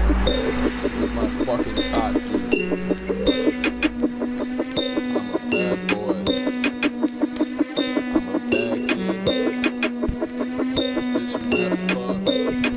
Where's my fucking hot juice? I'm a bad boy. I'm a bad kid. Bitch, you mad as fuck.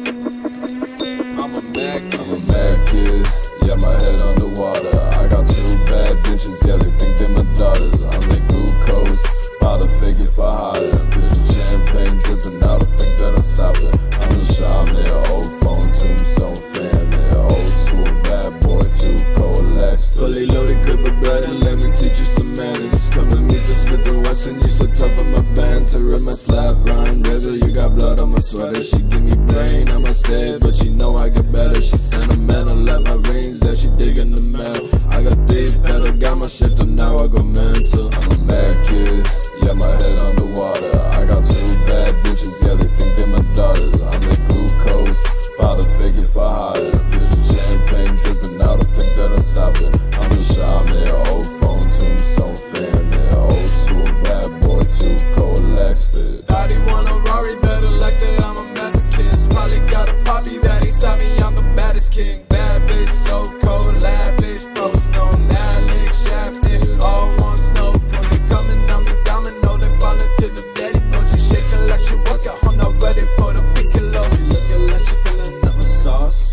I'm a mad kid. I'm a bad kid. Yeah, my head underwater. I got two bad bitches. Yeah, they think they're my daughters. I make glucose. About to fake it for higher. Bitch, champagne dripping. I don't think that I'm stopping. I'm a shaman, old phone tombstone fan. Old school bad boy, too collax. Fully loaded clip of bread and let me teach you semantics. Come and meet the Smith & Wesson. You so tough on my banter in my slap rhyme. River, you got blood on my sweater. She give me brain, I'm a stay, but she know I get better. She sentimental, let my rings that she digging the metal. I got three pedal, got my shift up, now I go mental. I'm a mad kid, yeah, my head underwater. I got two bad bitches, yeah, they think they're my daughters. I make glucose, about to fake it for higher. Bitch, champagne dripping, I don't think that I'm stopping. I'm a shaman, old phone tombstone fan. Old school bad boy, too collax fit. Thought he want a Rari, better like that, I'm a masochist. Probably got a poppy that he saw me, I'm the baddest king. Bad bitch, so cold, lavish, frozen on Alex, shafted, all one snow. When they coming on me, domino, they falling to the daddy no. She shaking like she work at home, not ready for the piccolo. She looking like she feeling up my sauce.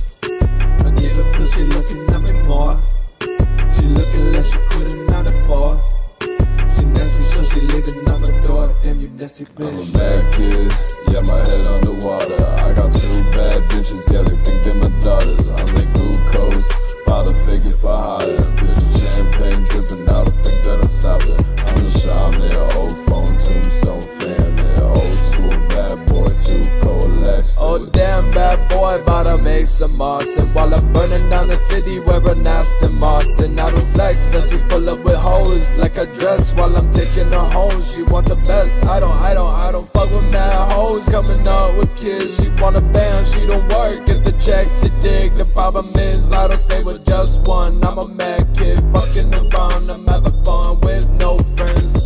I give her pussy looking at me more. She looking like she quitting out at 4. She nasty, so she leaving out my door. Damn, you nasty bitch. I'm a bad kid, yeah, my head underwater. I got two bad bitches, yeah, they think they're my daughters. I make glucose, about to fake it for higher. Bitch, champagne dripping, I don't think that I'm stopping. I'm a shaman, old phone tombstone fan. Old school bad boy, too collax. Oh damn, bad boy, about to make some arson. While I'm burning down the city, wearing Aston Martin. I don't flex, that she pull up with hoes like a dress while I'm taking her home. She want the best, I don't fuck with mad hoes coming up with kids. She want a band, she don't work, get the checks, she dig. The problem is I don't stay with just one. I'm a mad kid, fucking around, I'm having fun with no friends.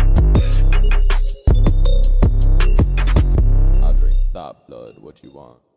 I drink that blood, what you want?